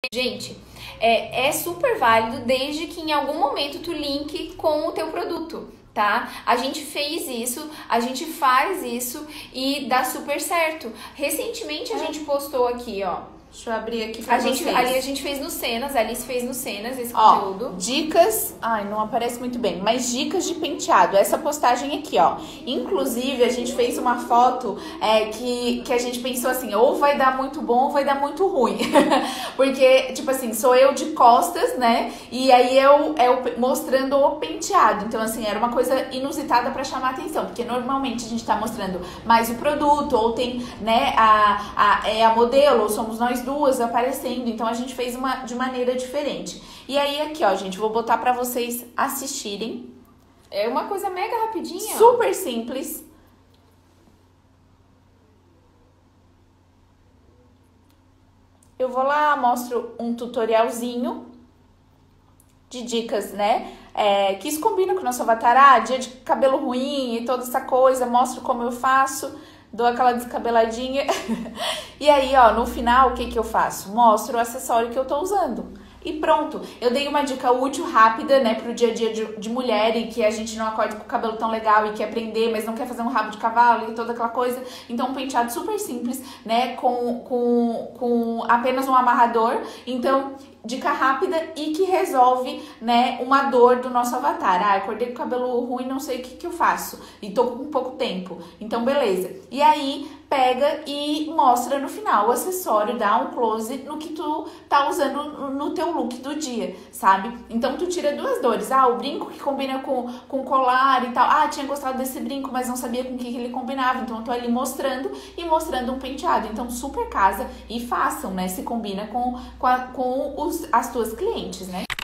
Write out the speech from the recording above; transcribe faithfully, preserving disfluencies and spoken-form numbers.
Gente, é, é super válido desde que em algum momento tu linke com o teu produto, tá? A gente fez isso, a gente faz isso e dá super certo. Recentemente a gente postou aqui, ó. Deixa eu abrir aqui pra a vocês. gente, ali a gente fez no Cenas, a Alice fez no Cenas esse ó, conteúdo. Dicas, ai, não aparece muito bem, mas dicas de penteado. Essa postagem aqui, ó. Inclusive, a gente fez uma foto é, que, que a gente pensou assim, ou vai dar muito bom ou vai dar muito ruim. Porque, tipo assim, sou eu de costas, né? E aí eu, eu mostrando o penteado. Então, assim, era uma coisa inusitada pra chamar atenção. Porque normalmente a gente tá mostrando mais o produto, ou tem, né, a, a, é a modelo, ou somos nós duas aparecendo, então a gente fez uma de maneira diferente. E aí aqui, ó, gente, vou botar pra vocês assistirem. É uma coisa mega rapidinha. Super simples. Eu vou lá, mostro um tutorialzinho de dicas, né? É, que isso combina com o nosso avatar, ah, dia de cabelo ruim e toda essa coisa, mostro como eu faço. Dou aquela descabeladinha. E aí, ó, no final, o que que eu faço? Mostro o acessório que eu tô usando. E pronto. Eu dei uma dica útil, rápida, né, pro dia a dia de, de mulher e que a gente não acorda com o cabelo tão legal e quer prender, mas não quer fazer um rabo de cavalo e toda aquela coisa. Então, um penteado super simples, né, com, com, com apenas um amarrador. Então, dica rápida e que resolve, né, uma dor do nosso avatar. Ah, acordei com o cabelo ruim, não sei o que que eu faço. E tô com pouco tempo. Então, beleza. E aí, pega e mostra no final o acessório, dá um close no que tu tá usando no teu look do dia, sabe? Então, tu tira duas dores. Ah, o brinco que combina com, com colar e tal. Ah, tinha gostado desse brinco, mas não sabia com o que, que ele combinava. Então, eu tô ali mostrando e mostrando um penteado. Então, super casa e façam, né? Se combina com, com, a, com os, as tuas clientes, né?